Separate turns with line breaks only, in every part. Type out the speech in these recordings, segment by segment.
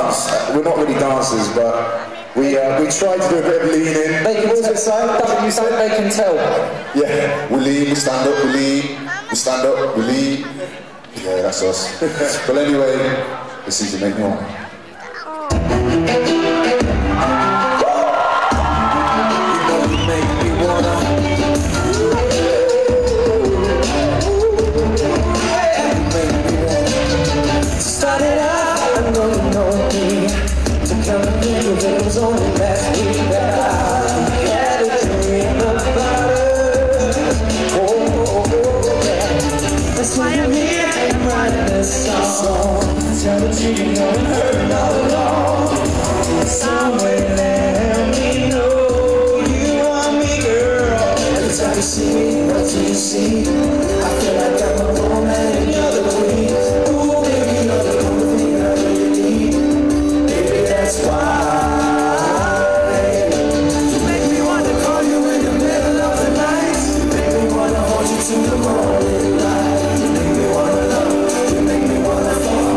dance. We're not really dancers, but we try to do a bit of leaning.
They can tell. You say they can tell.
Yeah, we lean, we stand up, we lean, we stand up, we lean. Yeah, that's us. But anyway, let's see if you make me one.
Tell the truth, you know it hurt all along. Somewhere let me know you want me, girl. Every time you see me, what do you see? I feel like I'm a woman and you're the queen. Ooh, baby, you're the only thing I really need. Baby, that's why you make me want to call you in the middle of the night. You make me want to hold you to the morning light. You make me want to love. You make me want to fall.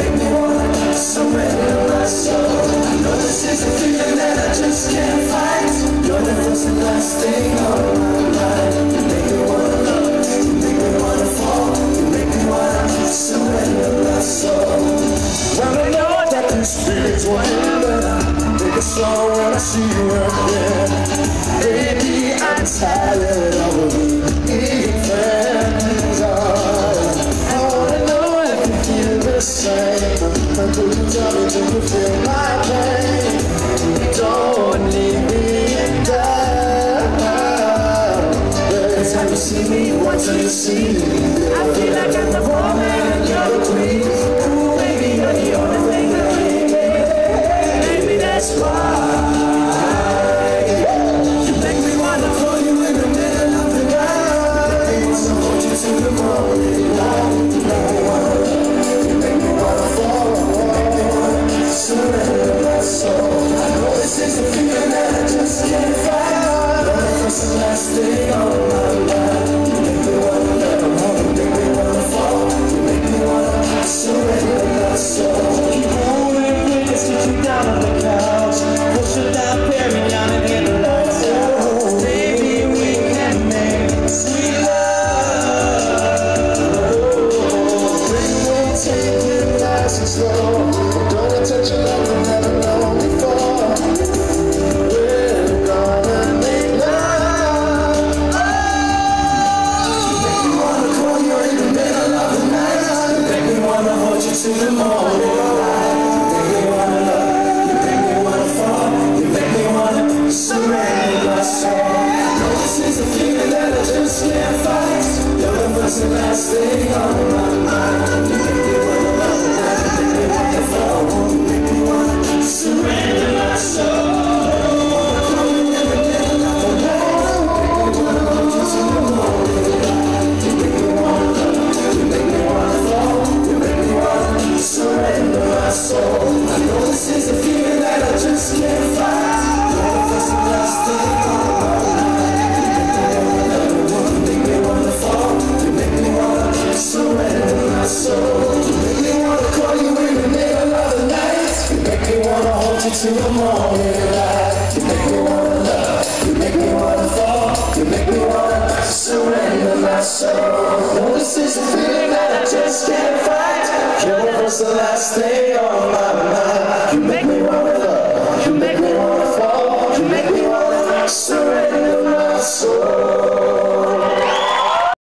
Surrender my soul. I know this is a feeling that I just can't fight. You're the first and last thing on my mind. You make me wanna love, you make me wanna fall, you make me wanna surrender my soul. Well, I know that these feelings will end. Take a slow when I see you again. Baby, I'm tired of being friends. I wanna know if you feel the same. Could you tell me, do you feel my pain? Don't leave me in doubt. Every time you see me, what do you see? I feel like I'm the woman and you're the queen. Ooh, baby, you're the only thing that I need. Baby, that's why you make me wanna call you in the middle of the night. You make me wanna hold you to the morning light. You make me wanna love, you make me wanna fall. Surrender my soul. I know this is a feeling that I just can't fight. You're the first and last thing on my mind. You make me wanna love, you make me wanna fall. You make me wanna surrender my soul. Keep holding me, just get you down on the couch. Push you down, bear me down and get the lights out. Baby, we can make sweet love. Bring me, take it nice and slow. Touch you like I've never known before. We're gonna make love. You make me wanna call you in the middle of the night. You make me wanna hold you to the morning light. You make me wanna love. You make me wanna fall. You make me wanna surrender my soul. I know this is a feeling that I just can't fight. You're the first and last thing on my mind. You make me wanna love. You make me wanna fall. Surrender my soul. Call you in the middle of the night. You make me wanna hold you to the morning light. You make me wanna love. You make me wanna fall. You make me wanna surrender my soul. I know this is a feeling that I just can't fight. You're the first and last thing on my mind. You make me wanna fall. You make me wanna surrender my soul. You make me wanna call you in the middle of the night. You make me wanna hold you to the morning light. You make me wanna love. You make me wanna fall. You make me wanna surrender my soul. No, this is a feeling that I just can't fight. You're the first and last thing on my mind.